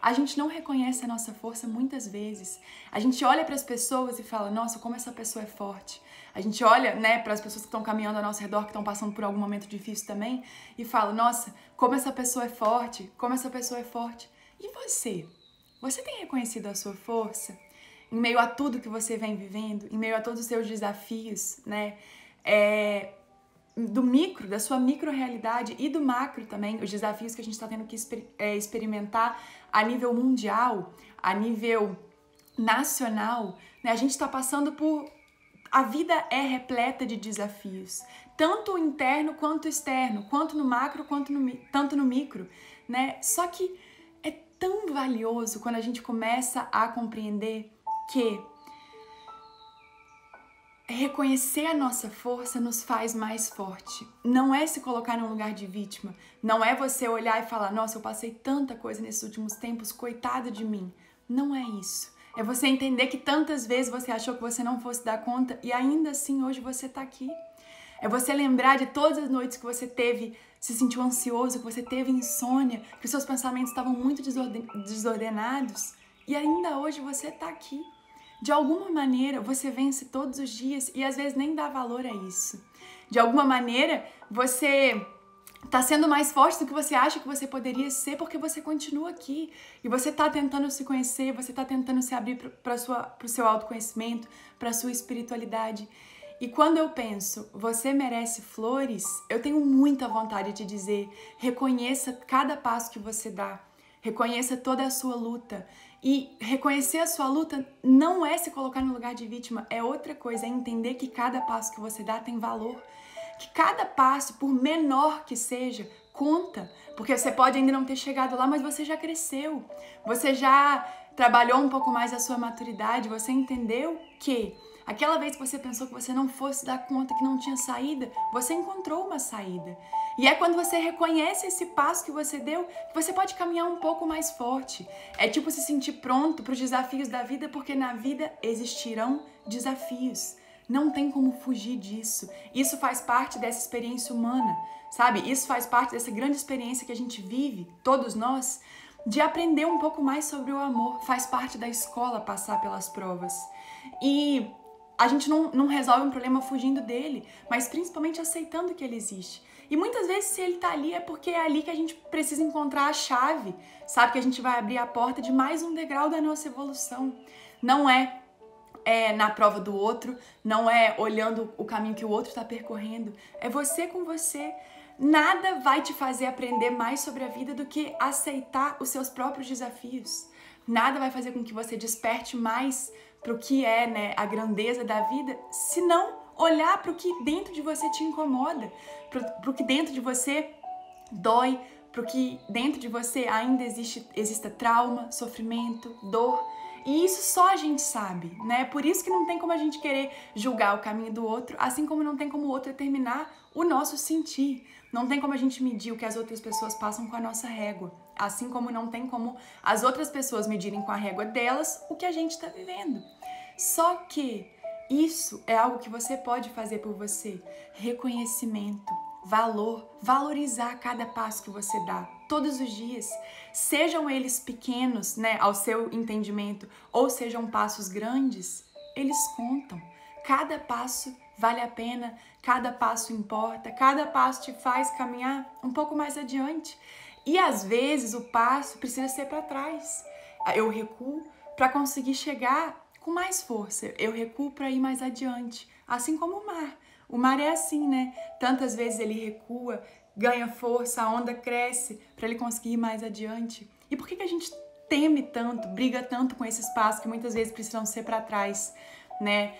a gente não reconhece a nossa força muitas vezes. A gente olha para as pessoas e fala, nossa, como essa pessoa é forte. A gente olha, né, para as pessoas que estão caminhando ao nosso redor, que estão passando por algum momento difícil também, e fala, nossa, como essa pessoa é forte, como essa pessoa é forte. E você? Você tem reconhecido a sua força? Em meio a tudo que você vem vivendo, em meio a todos os seus desafios, né? Do micro, da sua micro-realidade e do macro também, os desafios que a gente está tendo que experimentar a nível mundial, a nível nacional, né? A gente está passando por... A vida é repleta de desafios, tanto interno quanto externo, quanto no macro, tanto no micro, né? Só que é tão valioso quando a gente começa a compreender que reconhecer a nossa força nos faz mais forte. Não é se colocar num lugar de vítima. Não é você olhar e falar, nossa, eu passei tanta coisa nesses últimos tempos, coitada de mim. Não é isso. É você entender que tantas vezes você achou que você não fosse dar conta e ainda assim hoje você tá aqui. É você lembrar de todas as noites que você teve, se sentiu ansioso, que você teve insônia, que os seus pensamentos estavam muito desordenados e ainda hoje você tá aqui. De alguma maneira, você vence todos os dias e às vezes nem dá valor a isso. De alguma maneira, você tá sendo mais forte do que você acha que você poderia ser porque você continua aqui. E você tá tentando se conhecer, você tá tentando se abrir para o seu autoconhecimento, para a sua espiritualidade. E quando eu penso, você merece flores, eu tenho muita vontade de dizer, reconheça cada passo que você dá. Reconheça toda a sua luta. E reconhecer a sua luta não é se colocar no lugar de vítima, é outra coisa, é entender que cada passo que você dá tem valor. Que cada passo, por menor que seja, conta. Porque você pode ainda não ter chegado lá, mas você já cresceu. Você já trabalhou um pouco mais a sua maturidade, você entendeu que aquela vez que você pensou que você não fosse dar conta, que não tinha saída, você encontrou uma saída. E é quando você reconhece esse passo que você deu, que você pode caminhar um pouco mais forte. É tipo se sentir pronto para os desafios da vida, porque na vida existirão desafios. Não tem como fugir disso. Isso faz parte dessa experiência humana, sabe? Isso faz parte dessa grande experiência que a gente vive, todos nós, de aprender um pouco mais sobre o amor. Faz parte da escola passar pelas provas. E a gente não resolve um problema fugindo dele, mas principalmente aceitando que ele existe. E muitas vezes, se ele tá ali, é porque é ali que a gente precisa encontrar a chave, sabe? Que a gente vai abrir a porta de mais um degrau da nossa evolução. Não é na prova do outro, não é olhando o caminho que o outro está percorrendo, é você com você. Nada vai te fazer aprender mais sobre a vida do que aceitar os seus próprios desafios. Nada vai fazer com que você desperte mais para o que é, né, a grandeza da vida, se não olhar para o que dentro de você te incomoda, para o que dentro de você dói, para o que dentro de você ainda exista trauma, sofrimento, dor. E isso só a gente sabe, né? Por isso que não tem como a gente querer julgar o caminho do outro, assim como não tem como o outro determinar o nosso sentir. Não tem como a gente medir o que as outras pessoas passam com a nossa régua, assim como não tem como as outras pessoas medirem com a régua delas o que a gente está vivendo. Só que isso é algo que você pode fazer por você. Reconhecimento, valor, valorizar cada passo que você dá todos os dias, sejam eles pequenos, né, ao seu entendimento, ou sejam passos grandes, eles contam. Cada passo vale a pena, cada passo importa, cada passo te faz caminhar um pouco mais adiante. E às vezes o passo precisa ser para trás. Eu recuo para conseguir chegar com mais força, eu recuo para ir mais adiante, assim como o mar. O mar é assim, né? Tantas vezes ele recua, ganha força, a onda cresce para ele conseguir ir mais adiante. E por que a gente teme tanto, briga tanto com esses passos que muitas vezes precisam ser para trás, né?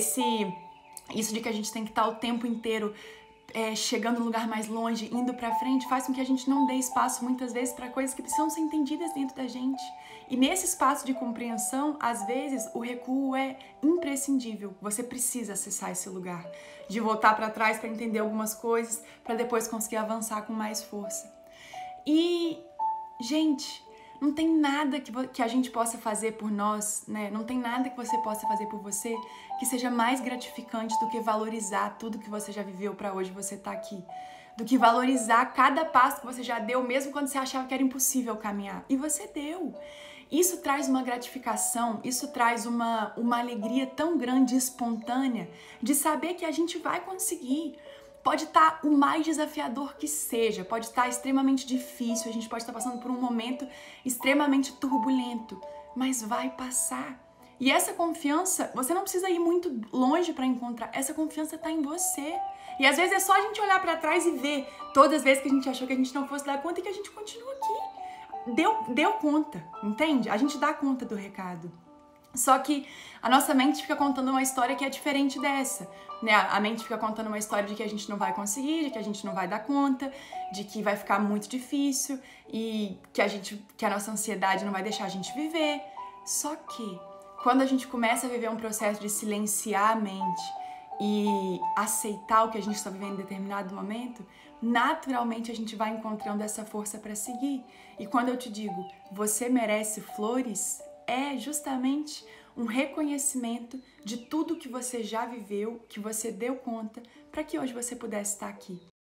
Isso de que a gente tem que estar o tempo inteiro chegando no lugar mais longe, indo para frente, faz com que a gente não dê espaço muitas vezes para coisas que precisam ser entendidas dentro da gente. E nesse espaço de compreensão, às vezes o recuo é imprescindível. Você precisa acessar esse lugar, de voltar para trás para entender algumas coisas, para depois conseguir avançar com mais força. E, gente, não tem nada que a gente possa fazer por nós, né? Não tem nada que você possa fazer por você que seja mais gratificante do que valorizar tudo que você já viveu para hoje você tá aqui. do que valorizar cada passo que você já deu, mesmo quando você achava que era impossível caminhar. E você deu. Isso traz uma gratificação, isso traz uma alegria tão grande e espontânea de saber que a gente vai conseguir. Pode estar o mais desafiador que seja, pode estar extremamente difícil, a gente pode estar passando por um momento extremamente turbulento, mas vai passar. E essa confiança, você não precisa ir muito longe para encontrar, essa confiança está em você. E às vezes é só a gente olhar para trás e ver todas as vezes que a gente achou que a gente não fosse dar conta e que a gente continua aqui. Deu conta, entende? A gente dá conta do recado. Só que a nossa mente fica contando uma história que é diferente dessa, né? A mente fica contando uma história de que a gente não vai conseguir, de que a gente não vai dar conta, de que vai ficar muito difícil e que a nossa ansiedade não vai deixar a gente viver. Só que quando a gente começa a viver um processo de silenciar a mente e aceitar o que a gente está vivendo em determinado momento, naturalmente a gente vai encontrando essa força para seguir. E quando eu te digo, você merece flores, é justamente um reconhecimento de tudo que você já viveu, que você deu conta, para que hoje você pudesse estar aqui.